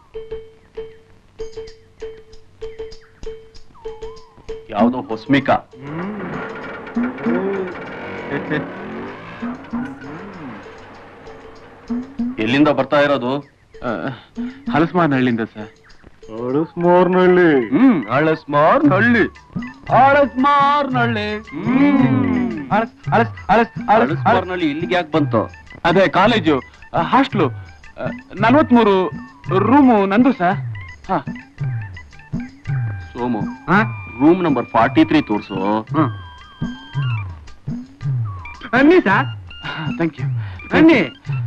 ಯಾವುದು ಹೊಸ್ಮಿಕ? ಎಲ್ಲಿಂದ ಬರ್ತಾ ಇರೋದು? ಹಲಸ್ಮಾರ್ನಹಳ್ಳಿಯಿಂದ ಸರ್. ಹಳಸ್ಮಾರ್ನಹಳ್ಳಿ. ಹಳಸ್ಮಾರ್ನಹಳ್ಳಿ. ಹಳಸ್ಮಾರ್ನಹಳ್ಳಿ. ಹಳಸ್ಮಾರ್ನಹಳ್ಳಿ ಇಲ್ಲಿಗೆ ಯಾಕೆ ಬಂತು? ಅದೇ ಕಾಲೇಜು, ಹಾಸ್ಟ್ಲು, 43 ರೂಮು ನಂದು ಸರ್. ಸೋಮು, ರೂಮ್ ನಂಬರ್ 43 ತೋರ್ಸು. ಬನ್ನಿ ಸರ್. Thank you. ಬನ್ನಿ.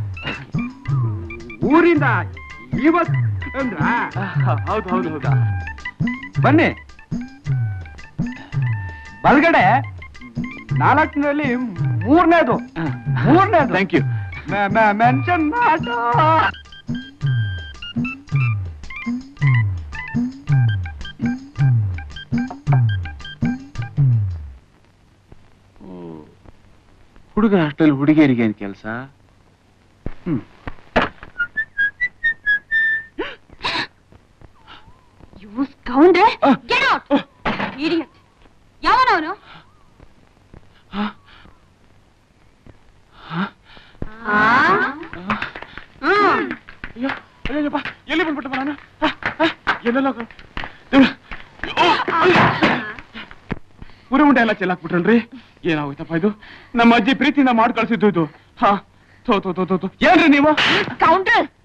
ಊರಿಂದ ಇವತ್ತು ಅಂದ್ರ? ಹೌದು ಹೌದು ಹೌದಾ. ಬನ್ನಿ. ಬಲ್ಗಡೆ 4ರಲ್ಲಿ 3ನೇದು. Thank you. ಮೆನ್ಷನ್ ಮಾಡು. ಹುಡುಗ ಹಾಸ್ಟೆಲ್ ಹುಡುಗಿಯರಿಗೆ ಏನ್ ಕೆಲಸ? ಯಾವನವನು? ಎಲ್ಲಿ ಬಂದ್ಬಿಟ್ಟಪ್ಪ ನಾನು? ಎಲ್ಲೆಲ್ಲ ಉರಿ ಉಂಡೆ ಎಲ್ಲ ಚೆಲ್ಲಾಕ್ಬಿಟ್ರಲ್ರಿ. ಏನಾಗೋಯ್ತಪ್ಪ ಇದು? ನಮ್ಮ ಅಜ್ಜಿ ಪ್ರೀತಿಯಿಂದ ಮಾಡಿ ಕಳ್ಸಿದ್ದು ಇದು. ಏನ್ರಿ ನೀವು? ಕೌಂಟರ್